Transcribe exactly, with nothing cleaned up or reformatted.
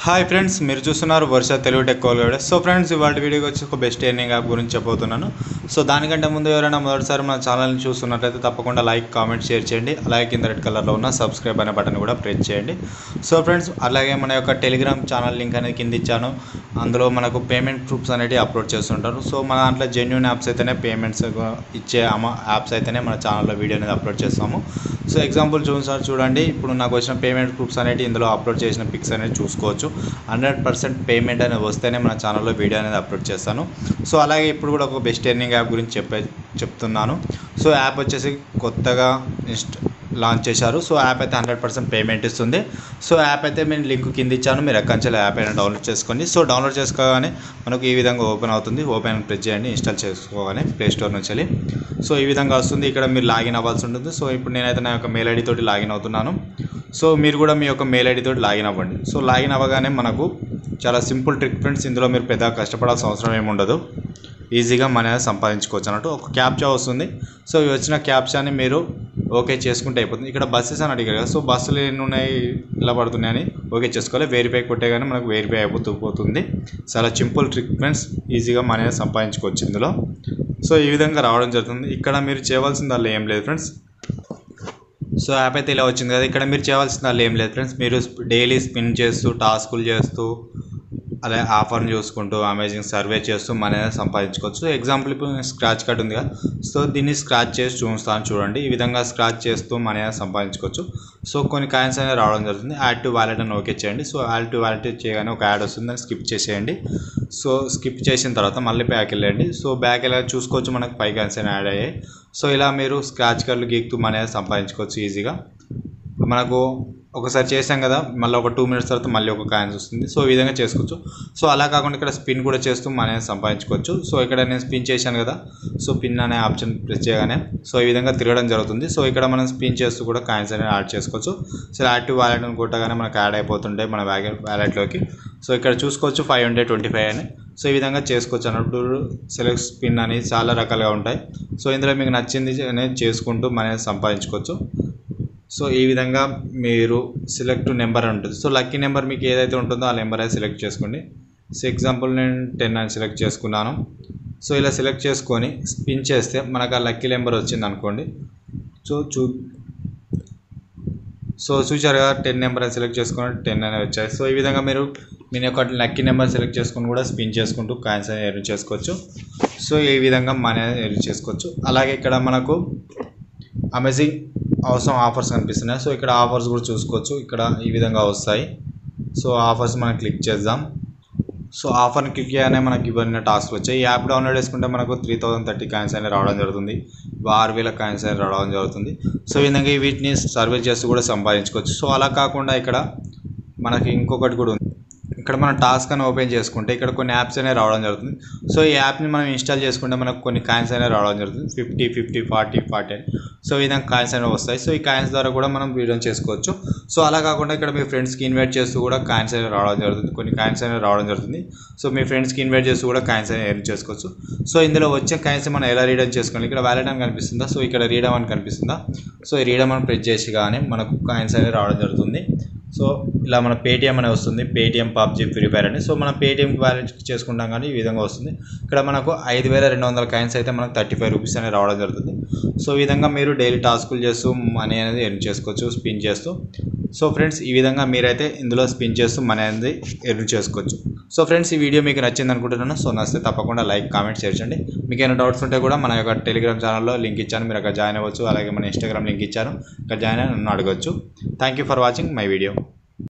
Hi friends, మీరు చూస్తున్నారు Varsha Telugu tech call video. So friends, ఇవాళ వీడియోకి వచ్చి ఒక బెస్ట్ ఎర్నింగ్ యాప్ గురించి చెప్పబోతున్నాను. సో దానికంటే ముందు ఎవరైనా మొదటిసారి మన ఛానల్ని చూస్తున్నట్లయితే తప్పకుండా లైక్, కామెంట్, షేర్ చేయండి. అలాగే కింద రెడ్ కలర్లో ఉన్న సబ్స్క్రైబ్ అనే బటన్ కూడా ప్రెస్ చేయండి. సో ఫ్రెండ్స్, అలాగే మన యొక్క టెలిగ్రామ్ ఛానల్ లింక్ అనేది కింద ఇచ్చాను. అందులో మనకు పేమెంట్ ప్రూఫ్స్ అనేవి అప్లోడ్ చేస్తుంటారు. సో మన దాంట్లో జెన్యూన్ యాప్స్ అయితేనే పేమెంట్స్ ఇచ్చే యాప్స్ అయితేనే మన ఛానల్లో వీడియో అనేది అప్లోడ్ చేస్తాము. సో ఎగ్జాంపుల్ చూసారు చూడండి, ఇప్పుడు నాకు వచ్చిన పేమెంట్ ప్రూఫ్స్ అనేవి ఇందులో అప్లోడ్ చేసిన పిక్స్ అనేది చూసుకోవచ్చు. హండ్రెడ్ పర్సెంట్ పేమెంట్ అనేది వస్తేనే మన ఛానల్లో వీడియో అనేది అప్లోడ్ చేస్తాను. సో అలాగే ఇప్పుడు కూడా ఒక బెస్ట్ ఎర్నింగ్ యాప్ గురించి చెప్పే చెప్తున్నాను. సో యాప్ వచ్చేసి కొత్తగా ఇన్స్ట్ లాంచ్ చేశారు. సో యాప్ అయితే హండ్రెడ్ పర్సెంట్ పేమెంట్ ఇస్తుంది. సో యాప్ అయితే నేను లింక్ కింద ఇచ్చాను, మీరు ఎక్కడి నుంచి యాప్ అయినా డౌన్లోడ్ చేసుకోండి. సో డౌన్లోడ్ చేసుకోగానే మనకు ఈ విధంగా ఓపెన్ అవుతుంది. ఓపెన్ ప్రెస్ చేయండి, ఇన్స్టాల్ చేసుకోగానే ప్లే స్టోర్ నుంచి వెళ్ళి సో ఈ విధంగా వస్తుంది. ఇక్కడ మీరు లాగిన్ అవ్వాల్సి ఉంటుంది. సో ఇప్పుడు నేనైతే నా యొక్క మెయిల్ ఐడి తోటి లాగిన్ అవుతున్నాను. సో మీరు కూడా మీ యొక్క మెయిల్ ఐడి తోటి లాగిన్ అవ్వండి. సో లాగిన్ అవ్వగానే మనకు చాలా సింపుల్ ట్రిక్ ఫ్రెండ్స్, ఇందులో మీరు పెద్దగా కష్టపడాల్సిన అవసరం ఏమి ఉండదు. ఈజీగా మనీ సంపాదించుకోవచ్చు అన్నట్టు. ఒక క్యాప్చా వస్తుంది. సో ఈ వచ్చిన క్యాప్చాని మీరు ఓకే చేసుకుంటే అయిపోతుంది. ఇక్కడ బస్సెస్ అని అడిగారు కదా, సో బస్సులు ఎన్ని ఉన్నాయి, ఇలా పడుతున్నాయని ఓకే చేసుకోవాలి. వెరిఫై కొట్టే కానీ మనకు వెరిఫై అయిపోతూ పోతుంది. చాలా సింపుల్ ట్రిక్ ఫ్రెండ్స్, ఈజీగా మనీ సంపాదించుకోవచ్చు ఇందులో. సో ఈ విధంగా రావడం జరుగుతుంది. ఇక్కడ మీరు చేయవలసింది అలా ఏం లేదు ఫ్రెండ్స్. సో యాప్ అయితే ఇలా వచ్చింది కదా, ఇక్కడ మీరు చేయవలసింది అలా ఏం లేదు ఫ్రెండ్స్. మీరు డైలీ స్పిన్ చేస్తూ, టాస్కులు చేస్తూ, అలాగే ఆఫర్ని చూసుకుంటూ, అమేజింగ్ సర్వే చేస్తూ మనీ సంపాదించుకోవచ్చు. ఎగ్జాంపుల్ ఇప్పుడు స్క్రాచ్ కార్డ్ ఉంది కదా, సో దీన్ని స్క్రాచ్ చేసి చూస్తాను చూడండి. ఈ విధంగా స్క్రాచ్ చేస్తూ మనీ సంపాదించుకోవచ్చు. సో కొన్ని కాయిన్స్ అనేవి రావడం జరుగుతుంది. యాడ్ టు వాలెట్ అని ఓకే చేయండి. సో యాడ్ టు వాలెట్ చేయగానే ఒక యాడ్ వస్తుంది, దాన్ని స్కిప్ చేసేయండి. సో స్కిప్ చేసిన తర్వాత మళ్ళీ బ్యాక్ వెళ్ళండి. సో బ్యాక్ వెళ్ళి చూసుకోవచ్చు, మనకు ఫైవ్ కాయిన్స్ అనేవి యాడ్ అయ్యాయి. సో ఇలా మీరు స్క్రాచ్ కార్డులు గీక్తూ మనీ సంపాదించుకోవచ్చు ఈజీగా. మనకు ఒకసారి చేసాం కదా, మళ్ళీ ఒక టూ మినిట్స్ తర్వాత మళ్ళీ ఒక కాయిన్స్ వస్తుంది. సో ఈ విధంగా చేసుకోవచ్చు. సో అలా కాకుండా ఇక్కడ స్పిన్ కూడా చేస్తూ మనీ సంపాదించుకోవచ్చు. సో ఇక్కడ నేను స్పిన్ చేశాను కదా, సో పిన్ అనే ఆప్షన్ ప్రెస్ చేయగానే సో ఈ విధంగా తిరగడం జరుగుతుంది. సో ఇక్కడ మనం స్పిన్ చేస్తూ కూడా కాయిన్స్ అనేది యాడ్ చేసుకోవచ్చు. సో యాక్టివ్ వాలెట్ అని కొట్టగానే మనకు యాడ్ అయిపోతుంటాయి మన వ్యాలెట్లోకి. సో ఇక్కడ చూసుకోవచ్చు ఫైవ్ హండ్రెడ్ ట్వంటీ ఫైవ్ అని. సో ఈ విధంగా చేసుకోవచ్చు అన్నట్టు. సెలెక్ట్ స్పిన్ అని చాలా రకాలుగా ఉంటాయి. సో ఇందులో మీకు నచ్చింది అనేది చేసుకుంటూ మనీ సంపాదించుకోవచ్చు. సో ఈ విధంగా మీరు సెలెక్ట్ నెంబర్ ఉంటుంది. సో లక్కీ నెంబర్ మీకు ఏదైతే ఉంటుందో ఆ నెంబర్ అయితే సెలెక్ట్ చేసుకోండి. సో ఎగ్జాంపుల్ నేను టెన్ అని సెలెక్ట్ చేసుకున్నాను. సో ఇలా సెలెక్ట్ చేసుకొని స్పిన్ చేస్తే మనకు ఆ లక్కీ నెంబర్ వచ్చింది అనుకోండి. సో చూ సో చూసారు కదా, టెన్ నెంబర్ అని సెలెక్ట్ చేసుకొని టెన్ అనేది వచ్చాయి. సో ఈ విధంగా మీరు మీ యొక్క లక్కీ నెంబర్ సెలెక్ట్ చేసుకొని కూడా స్పిన్ చేసుకుంటూ కాయిన్స్ అనేది ఎర్న్ చేసుకోవచ్చు. సో ఈ విధంగా మనీ ఎర్న్ చేసుకోవచ్చు. అలాగే ఇక్కడ మనకు అమేజింగ్ అవసరం ఆఫర్స్ కనిపిస్తున్నాయి. సో ఇక్కడ ఆఫర్స్ కూడా చూసుకోవచ్చు, ఇక్కడ ఈ విధంగా వస్తాయి. సో ఆఫర్స్ మనం క్లిక్ చేద్దాం. సో ఆఫర్ని క్లిక్ చేయగానే మనకి ఇవన్నీ టాస్క్లు వచ్చాయి. ఈ యాప్ డౌన్లోడ్ చేసుకుంటే మనకు త్రీ థౌసండ్ థర్టీ కాయిన్స్ అనేది రావడం జరుగుతుంది. ఆరు వేల కాయిన్స్ అనేది రావడం జరుగుతుంది. సో ఈ విధంగా వీటిని సర్వే చేస్తూ కూడా సంపాదించుకోవచ్చు. సో అలా కాకుండా ఇక్కడ మనకి ఇంకొకటి కూడా ఉంది. ఇక్కడ మనం టాస్క్ అని ఓపెన్ చేసుకుంటే ఇక్కడ కొన్ని యాప్స్ అనేవి రావడం జరుగుతుంది. సో ఈ యాప్ని మనం ఇన్స్టాల్ చేసుకుంటే మనకు కొన్ని కాయిన్స్ అనేవి రావడం జరుగుతుంది. ఫిఫ్టీ ఫిఫ్టీ ఫార్టీ ఫార్టీ అని. సో ఈ విధంగా కాయిన్స్ అనేవి వస్తాయి. సో ఈ కాయిన్స్ ద్వారా కూడా మనం వీడియో చేసుకోవచ్చు. సో అలా కాకుండా ఇక్కడ మీ ఫ్రెండ్స్కి ఇన్వైట్ చేస్తూ కూడా కాయిన్స్ అనేవి రావడం జరుగుతుంది. కొన్ని కాయిన్స్ అనేవి రావడం జరుగుతుంది. సో మీ ఫ్రెండ్స్కి ఇన్వైట్ చేస్తూ కూడా కాయిన్స్ అనేవి ఎర్న్ చేసుకోవచ్చు. సో ఇందులో వచ్చే కాయిన్స్ మనం ఎలా రీడమ్ చేసుకోవాలి, ఇక్కడ వ్యాలెట్ అని కనిపిస్తుందా, సో ఇక్కడ రీడమ్ అని కనిపిస్తుందా, సో ఈ రీడమ్ అని ప్రెస్ చేసి కానీ మనకు కాయిన్స్ అనేవి రావడం జరుగుతుంది. సో ఇలా మన పేటిఎం అనే వస్తుంది, పేటిఎం పబ్జీ ఫ్రీ ఫైర్ అని. సో మనం పేటిఎం వ్యాలెట్ చేసుకుంటాం కానీ ఈ విధంగా వస్తుంది. ఇక్కడ మనకు ఐదు వేల రెండు వందల కాయిన్స్ అయితే మనకు థర్టీ ఫైవ్ రూపీస్ అనేది రావడం జరుగుతుంది. సో ఈ విధంగా మీరు డైలీ టాస్కులు చేస్తూ మనీ అనేది ఎర్న్ చేసుకోవచ్చు స్పిన్ చేస్తూ. సో ఫ్రెండ్స్, ఈ విధంగా మీరైతే ఇందులో స్పిన్ చేస్తూ మనీ అనేది ఎర్న్ చేసుకోవచ్చు. సో ఫ్రెండ్స్, ఈ వీడియో మీకు నచ్చింది అనుకుంటున్నాను. సో నచ్చితే తప్పకుండా లైక్, కామెంట్, షేర్ చేయండి. మీకు ఏమైనా డౌట్స్ ఉంటే కూడా మన యొక్క టెలిగ్రామ్ ఛానల్లో లింక్ ఇచ్చాను, మీరు అక్కడ జాయిన్ అవ్వచ్చు. అలాగే మన ఇన్స్టాగ్రామ్ లింక్ ఇచ్చాను, అక్కడ జాయిన్ అయ్యి నన్ను అడగవచ్చు. Thank you for watching my video.